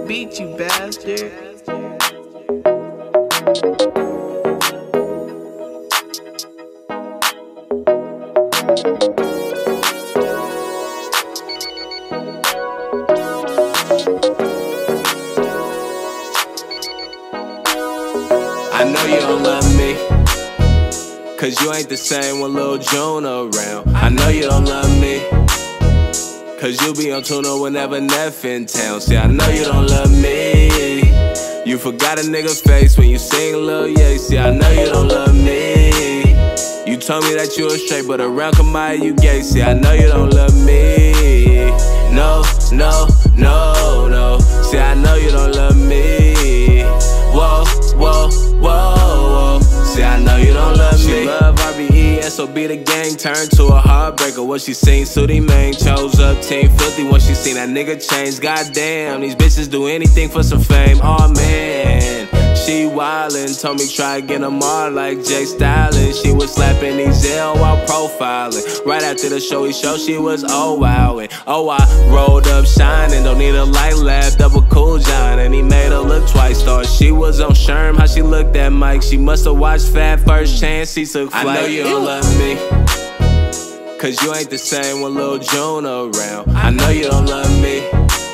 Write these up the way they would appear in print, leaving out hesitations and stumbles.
beat, you bastard. I know you don't love me, cause you ain't the same when Lil June around. I know you don't love me, cause you be on tuna whenever Neff in town. See, I know you don't love me. You forgot a nigga's face when you sing Lil Ye. See, I know you don't love me. You told me that you was straight, but around Kamaya you gay. See, I know you don't love me. No, no, no, no. See, I know you don't love me. Whoa, whoa, whoa, whoa. See, I know you don't love me. She love RBE, SOB the gang turned to a heartbreaker. What she seen, Sooty Main chose up Team Filthy. When she seen that nigga change, goddamn, these bitches do anything for some fame. Oh man, she wildin', told me try again tomorrow like Jay Stylin'. She was slapping these L while profiling. Right after the show, he showed she was wowin'. Oh, I rolled up shining, don't need a light lab, double cool John. And he made her look twice, thought she was on Sherm. How she looked at Mike, she must've watched Fat First Chance, he took flight. I know you don't love me, cause you ain't the same when Lil June around. I know you don't love me,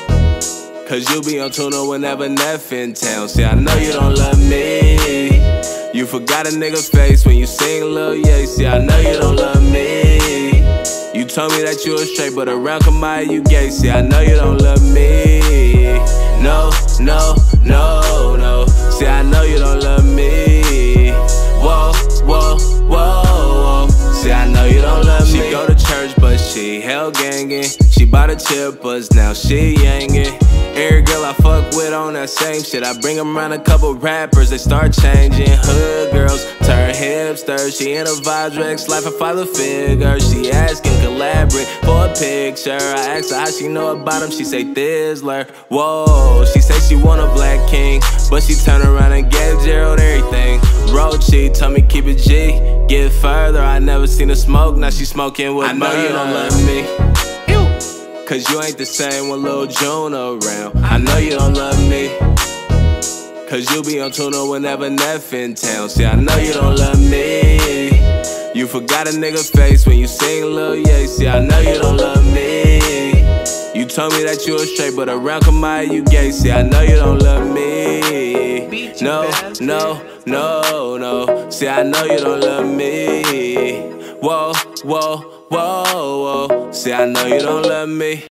cause you be on tuna whenever Neff in town. See, I know you don't love me. You forgot a nigga's face when you sing Lil Ye. See, I know you don't love me. You told me that you was straight, but around Kamaya you gay. See, I know you don't love me. No, no, no, no. See, I know you don't love me. Whoa, whoa, whoa, whoa. See, I know you don't love me. She go to church, but she hell gangin'. She bought a chip, but now she yangin'. Every girl I fuck with on that same shit. I bring them around a couple rappers, they start changing. Hood girls turn hipsters. She in a Vibes life, a father figure. She asking collaborate for a picture. I asked her how she know about him, she say Thizzler. Whoa, she say she want a black king, but she turn around and gave Gerald everything. Road she told me keep it G, get further. I never seen her smoke, now she smoking with murder. I know you don't love me, cause you ain't the same when Lil June around. I know you don't love me, cause you be on tuna whenever Neff in town. See, I know you don't love me. You forgot a nigga's face when you sing Lil Ye. See, I know you don't love me. You told me that you was straight, but around Kamaya you gay. See, I know you don't love me. No, no, no, no. See, I know you don't love me. Whoa, whoa, whoa, whoa. See, I know you don't love me.